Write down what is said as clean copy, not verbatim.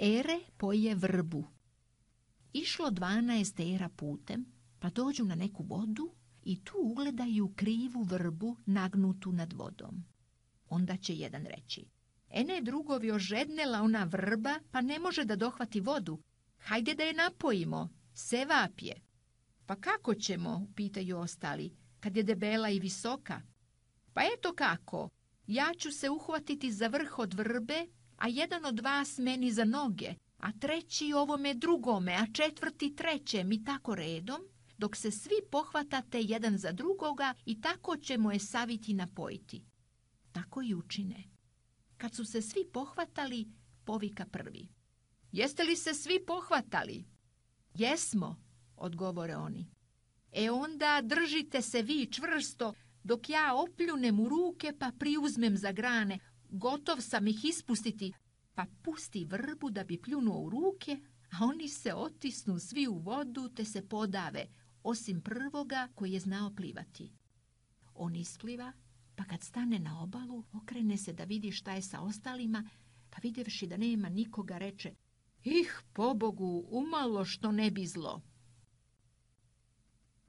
Ere poje vrbu. Išlo 12 era putem, pa dođu na neku vodu i tu ugledaju krivu vrbu nagnutu nad vodom. Onda će jedan reći: ene drugovi, ožednela ona vrba, pa ne može da dohvati vodu. Hajde da je napojimo, sevap je. Pa kako ćemo, pitaju ostali, kad je debela i visoka? Pa eto kako, ja ću se uhvatiti za vrh od vrbe, a jedan od vas meni za noge, a treći ovome drugome, a četvrti trećem i tako redom, dok se svi pohvatate jedan za drugoga i tako ćemo je saviti napojiti. Tako i učine. Kad su se svi pohvatali, povika prvi: jeste li se svi pohvatali? Jesmo, odgovore oni. E onda držite se vi čvrsto, dok ja opljunem u ruke pa priuzmem za grane. Gotov sam ih ispustiti, pa pusti vrbu da bi pljunuo u ruke, a oni se otisnu svi u vodu te se podave, osim prvoga koji je znao plivati. On ispliva, pa kad stane na obalu, okrene se da vidi šta je sa ostalima, pa vidjevši da nema nikoga, reče: ih, pobogu, umalo što ne bi zlo.